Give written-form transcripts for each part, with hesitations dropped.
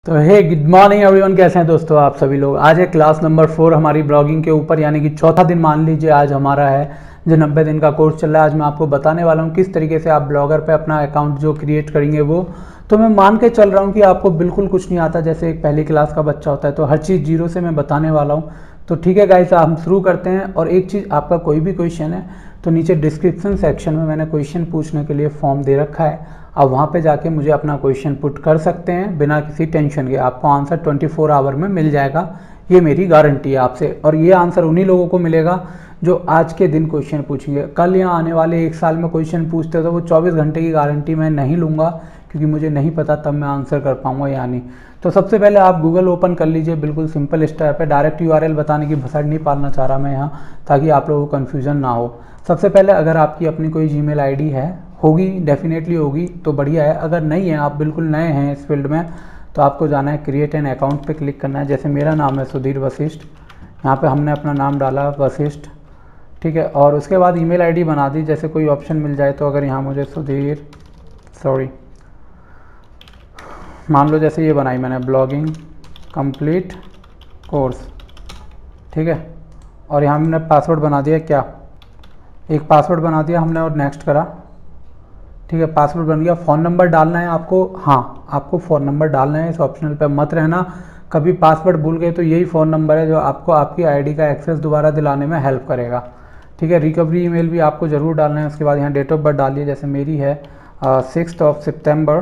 तो हे good morning everyone, कैसे हैं दोस्तों आप सभी लोग। आज है क्लास नंबर 4 हमारी ब्लॉगिंग के ऊपर, यानी कि चौथा दिन मान लीजिए आज हमारा है जो 90 दिन का कोर्स चल रहा है। आज मैं आपको बताने वाला हूं किस तरीके से आप ब्लॉगर पे अपना अकाउंट जो क्रिएट करेंगे वो। तो मैं मान के चल रहा हूं कि आपको बिल्कुल कुछ नहीं आता, जैसे एक पहली क्लास का बच्चा होता है, तो हर चीज़ जीरो से मैं बताने वाला हूँ। तो ठीक है गाइस, हम शुरू करते हैं। और एक चीज़, आपका कोई भी क्वेश्चन है तो नीचे डिस्क्रिप्शन सेक्शन में मैंने क्वेश्चन पूछने के लिए फॉर्म दे रखा है। आप वहाँ पे जाके मुझे अपना क्वेश्चन पुट कर सकते हैं बिना किसी टेंशन के। आपको आंसर 24 आवर में मिल जाएगा, ये मेरी गारंटी है आपसे। और ये आंसर उन्हीं लोगों को मिलेगा जो आज के दिन क्वेश्चन पूछेंगे। कल या आने वाले एक साल में क्वेश्चन पूछते तो वो 24 घंटे की गारंटी मैं नहीं लूँगा, क्योंकि मुझे नहीं पता तब मैं आंसर कर पाऊँगा या नहीं। तो सबसे पहले आप गूगल ओपन कर लीजिए, बिल्कुल सिंपल स्टेप है। डायरेक्ट यूआरएल बताने की भसड़ नहीं पालना चाह रहा मैं यहाँ, ताकि आप लोगों को कन्फ्यूज़न ना हो। सबसे पहले अगर आपकी अपनी कोई जीमेल आईडी है, होगी डेफिनेटली होगी तो बढ़िया है। अगर नहीं है, आप बिल्कुल नए हैं इस फील्ड में, तो आपको जाना है क्रिएट एन अकाउंट पे क्लिक करना है। जैसे मेरा नाम है सुधीर वशिष्ठ, यहाँ पे हमने अपना नाम डाला वशिष्ठ, ठीक है। और उसके बाद ईमेल आईडी बना दी। जैसे कोई ऑप्शन मिल जाए तो अगर यहाँ मुझे सुधीर मान लो जैसे ये बनाई मैंने, ब्लॉगिंग कंप्लीट कोर्स, ठीक है। और यहाँ हमने पासवर्ड बना दिया, क्या एक पासवर्ड बना दिया हमने और नेक्स्ट करा, ठीक है। पासवर्ड बन गया। फ़ोन नंबर डालना है आपको, हाँ आपको फ़ोन नंबर डालना है, इस ऑप्शनल पे मत रहना। कभी पासवर्ड भूल गए तो यही फ़ोन नंबर है जो आपको आपकी आईडी का एक्सेस दोबारा दिलाने में हेल्प करेगा, ठीक है। रिकवरी ईमेल भी आपको ज़रूर डालना है। उसके बाद यहाँ डेट ऑफ बर्थ डालिए, जैसे मेरी है 6 सितंबर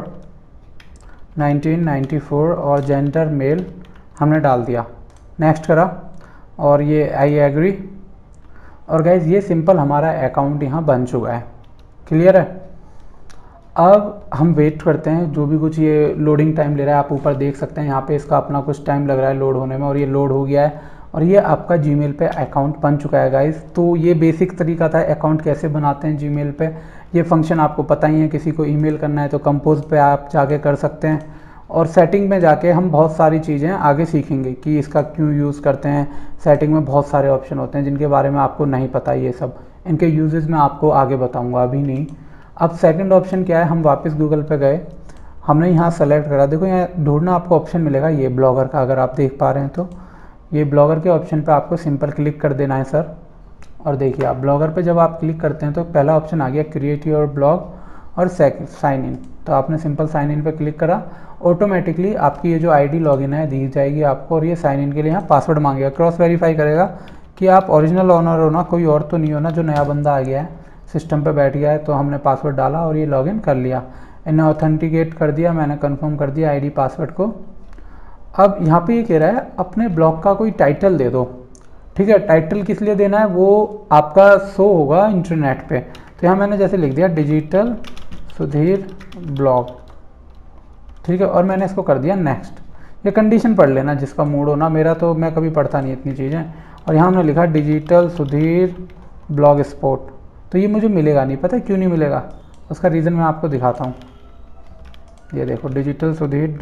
1994 और जेंडर मेल हमने डाल दिया, नेक्स्ट करा और ये आई एग्री। और गाइज ये सिंपल हमारा अकाउंट यहाँ बन चुका है, क्लियर है। अब हम वेट करते हैं, जो भी कुछ ये लोडिंग टाइम ले रहा है, आप ऊपर देख सकते हैं यहाँ पे इसका अपना कुछ टाइम लग रहा है लोड होने में, और ये लोड हो गया है और ये आपका जीमेल पे अकाउंट बन चुका है गाइस। तो ये बेसिक तरीका था अकाउंट कैसे बनाते हैं जीमेल पे। ये फंक्शन आपको पता ही है, किसी को ईमेल करना है तो कंपोज पे आप जाके कर सकते हैं। और सेटिंग में जाके हम बहुत सारी चीज़ें आगे सीखेंगे कि इसका क्यों यूज़ करते हैं। सेटिंग में बहुत सारे ऑप्शन होते हैं जिनके बारे में आपको नहीं पता, ये सब इनके यूजेस मैं आपको आगे बताऊँगा, अभी नहीं। अब सेकंड ऑप्शन क्या है, हम वापस गूगल पे गए, हमने यहाँ सेलेक्ट करा। देखो यहाँ ढूंढना आपको ऑप्शन मिलेगा ये ब्लॉगर का, अगर आप देख पा रहे हैं तो ये ब्लॉगर के ऑप्शन पे आपको सिंपल क्लिक कर देना है सर। और देखिए आप ब्लॉगर पे जब आप क्लिक करते हैं तो पहला ऑप्शन आ गया क्रिएट योर ब्लॉग और साइन इन। तो आपने सिंपल साइन इन पे क्लिक करा, ऑटोमेटिकली आपकी ये जो आईडी लॉगिन है दी जाएगी आपको, और ये साइन इन के लिए यहाँ पासवर्ड मांगेगा। क्रॉस वेरीफाई करेगा कि आप ओरिजिनल ओनर हो ना, कोई और तो नहीं हो ना जो नया बंदा आ गया है सिस्टम पे बैठ गया है। तो हमने पासवर्ड डाला और ये लॉगिन कर लिया, इन्हें ऑथेंटिकेट कर दिया, मैंने कंफर्म कर दिया आईडी पासवर्ड को। अब यहाँ पे ये कह रहा है अपने ब्लॉग का कोई टाइटल दे दो, ठीक है। टाइटल किस लिए देना है वो आपका शो होगा इंटरनेट पे। तो यहाँ मैंने जैसे लिख दिया डिजिटल सुधीर ब्लॉग, ठीक है। और मैंने इसको कर दिया नेक्स्ट। ये कंडीशन पढ़ लेना जिसका मूड हो ना, मेरा तो मैं कभी पढ़ता नहीं इतनी चीज़ें। और यहाँ हमने लिखा डिजिटल सुधीर ब्लॉग स्पॉट। तो ये मुझे मिलेगा नहीं, पता है क्यों नहीं मिलेगा, उसका रीज़न मैं आपको दिखाता हूँ। ये देखो डिजिटल सुधीर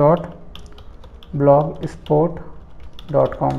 .blogspot.com,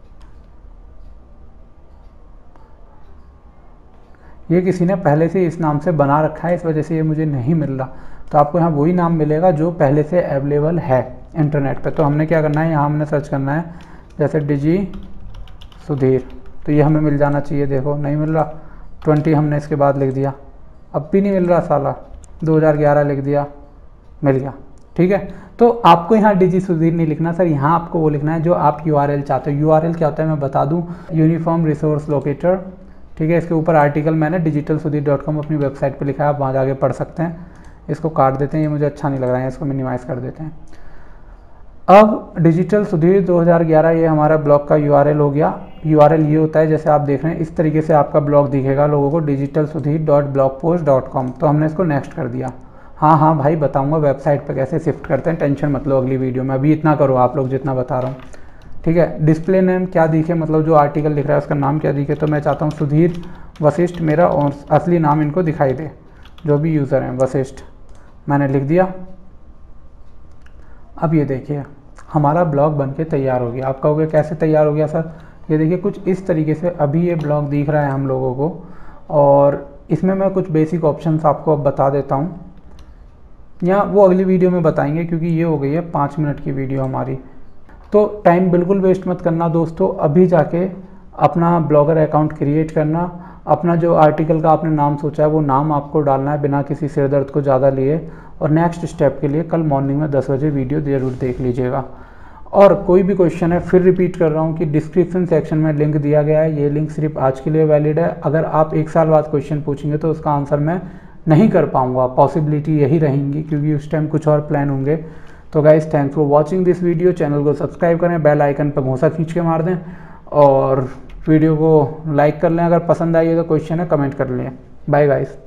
ये किसी ने पहले से इस नाम से बना रखा है, इस वजह से ये मुझे नहीं मिल रहा। तो आपको यहाँ वही नाम मिलेगा जो पहले से अवेलेबल है इंटरनेट पे। तो हमने क्या करना है, यहाँ हमने सर्च करना है जैसे डिजी सुधीर, तो ये हमें मिल जाना चाहिए। देखो नहीं मिल रहा, 20 हमने इसके बाद लिख दिया, अब भी नहीं मिल रहा साला, 2011 लिख दिया, मिल गया, ठीक है। तो आपको यहाँ डिजी सुधीर नहीं लिखना सर, यहाँ आपको वो लिखना है जो आप यूआरएल चाहते हो। यूआरएल क्या होता है मैं बता दूँ, यूनिफॉर्म रिसोर्स लोकेटर, ठीक है। इसके ऊपर आर्टिकल मैंने digitalsudhir.com अपनी वेबसाइट पे लिखा है, आप वहाँ जाके पढ़ सकते हैं। इसको काट देते हैं, ये मुझे अच्छा नहीं लग रहा है, इसको मिनिमाइज़ कर देते हैं। अब डिजिटल सुधीर 2011 ये हमारा ब्लॉग का यूआरएल हो गया। यूआरएल ये होता है जैसे आप देख रहे हैं, इस तरीके से आपका ब्लॉग दिखेगा लोगों को, digitalsudhir.blogpost.com। तो हमने इसको नेक्स्ट कर दिया। हाँ भाई बताऊँगा वेबसाइट पर कैसे शिफ्ट करते हैं, टेंशन मत लो अगली वीडियो में, अभी इतना करो आप लोग जितना बता रहा हूँ, ठीक है। डिस्प्ले नेम क्या दिखे, मतलब जो आर्टिकल लिख रहा है उसका नाम क्या दिखे। तो मैं चाहता हूँ सुधीर वशिष्ठ मेरा और असली नाम इनको दिखाई दे, जो भी यूज़र हैं वशिष्ठ, मैंने लिख दिया। अब ये देखिए हमारा ब्लॉग बनके तैयार हो गया। आप कहोगे कैसे तैयार हो गया सर, ये देखिए कुछ इस तरीके से अभी ये ब्लॉग दिख रहा है हम लोगों को। और इसमें मैं कुछ बेसिक ऑप्शंस आपको अब बता देता हूँ। या वो अगली वीडियो में बताएंगे, क्योंकि ये हो गई है 5 मिनट की वीडियो हमारी। तो टाइम बिल्कुल वेस्ट मत करना दोस्तों, अभी जाके अपना ब्लॉगर अकाउंट क्रिएट करना, अपना जो आर्टिकल का आपने नाम सोचा है वो नाम आपको डालना है बिना किसी सिर दर्द को ज़्यादा लिए। और नेक्स्ट स्टेप के लिए कल मॉर्निंग में 10 बजे वीडियो ज़रूर देख लीजिएगा। और कोई भी क्वेश्चन है, फिर रिपीट कर रहा हूँ कि डिस्क्रिप्शन सेक्शन में लिंक दिया गया है, ये लिंक सिर्फ आज के लिए वैलिड है। अगर आप 1 साल बाद क्वेश्चन पूछेंगे तो उसका आंसर मैं नहीं कर पाऊँगा, पॉसिबिलिटी यही रहेंगी, क्योंकि उस टाइम कुछ और प्लान होंगे। तो guys thanks for watching this video. Channel को सब्सक्राइब करें, बेल आइकन पर घूंसा खींच के मार दें और वीडियो को लाइक कर लें। अगर पसंद आई है तो क्वेश्चन है कमेंट कर लें। Bye guys.